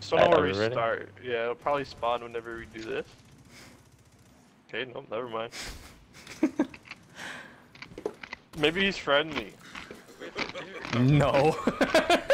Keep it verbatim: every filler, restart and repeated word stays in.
Just don't know Alright, where are we we ready? start. Yeah, it'll probably spawn whenever we do this. Okay, no, never mind. Maybe he's friendly. No.